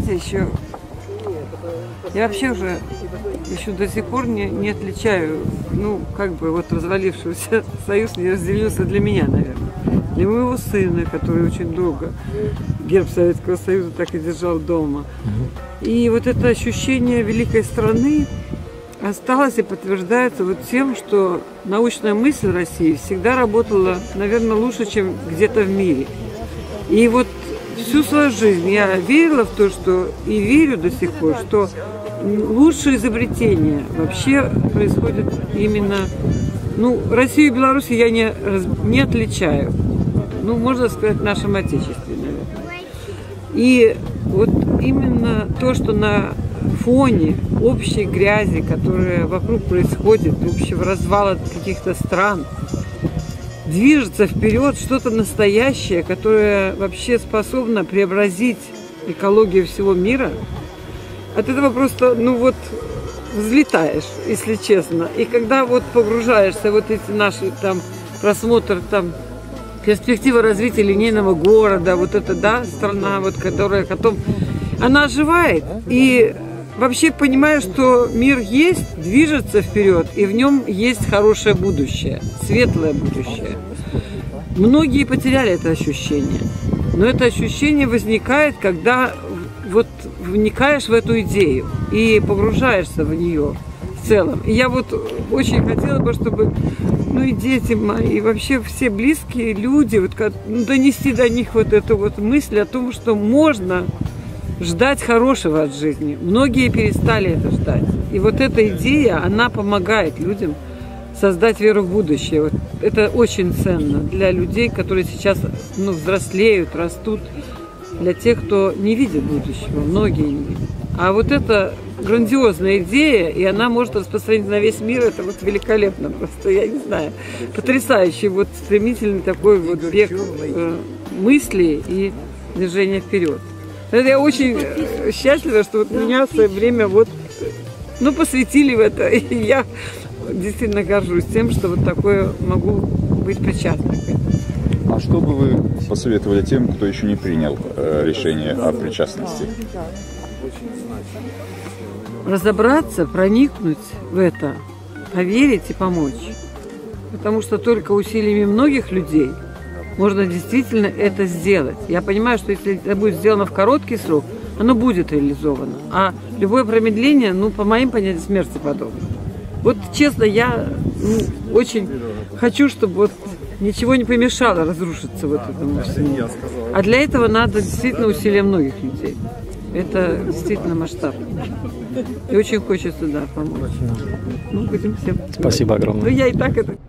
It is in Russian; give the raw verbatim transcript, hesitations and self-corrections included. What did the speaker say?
знаете, еще я вообще уже еще до сих пор не, не отличаю, ну, как бы вот развалившийся союз не разделился для меня, наверное. Для моего сына, который очень долго герб Советского Союза так и держал дома. И вот это ощущение великой страны осталось и подтверждается вот тем, что научная мысль в России всегда работала, наверное, лучше, чем где-то в мире. И вот всю свою жизнь я верила в то, что и верю до сих пор, что лучшие изобретения вообще происходят именно, ну, Россию и Беларусь я не, не отличаю. Ну, можно сказать, нашем отечестве, наверное. И вот именно то, что на фоне общей грязи, которая вокруг происходит, общего развала каких-то стран, движется вперед что-то настоящее, которое вообще способно преобразить экологию всего мира, от этого просто, ну вот, взлетаешь, если честно. И когда вот погружаешься, вот эти наши там просмотр, там, перспектива развития линейного города, вот это, да, страна, вот, которая потом, она оживает, и вообще понимаешь, что мир есть, движется вперед, и в нем есть хорошее будущее, светлое будущее. Многие потеряли это ощущение, но это ощущение возникает, когда вот вникаешь в эту идею и погружаешься в нее в целом. И я вот очень хотела бы, чтобы, ну, и дети мои, и вообще все близкие люди, вот, ну, донести до них вот эту вот мысль о том, что можно ждать хорошего от жизни. Многие перестали это ждать. И вот эта идея, она помогает людям создать веру в будущее. Вот это очень ценно для людей, которые сейчас, ну, взрослеют, растут, для тех, кто не видит будущего. Многие не видят. А вот это грандиозная идея, и она может распространиться на весь мир, это вот великолепно просто, я не знаю, потрясающий, вот стремительный такой вот бег э, мыслей и движения вперед. Это я очень счастлива, что вот меня в свое время вот, ну, посвятили в это, и я действительно горжусь тем, что вот такое могу быть причастной к этому. А что бы вы посоветовали тем, кто еще не принял э, решение о причастности? Разобраться, проникнуть в это, поверить и помочь. Потому что только усилиями многих людей можно действительно это сделать. Я понимаю, что если это будет сделано в короткий срок, оно будет реализовано. А любое промедление, ну, по моим понятиям, смерти подобно. Вот честно, я, ну, очень хочу, чтобы вот ничего не помешало разрушиться вот этому всему. А для этого надо действительно усилия многих людей. Это действительно масштабно. И очень хочется, да, помочь. Ну, будем всем. Спасибо огромное. Ну, я и так это...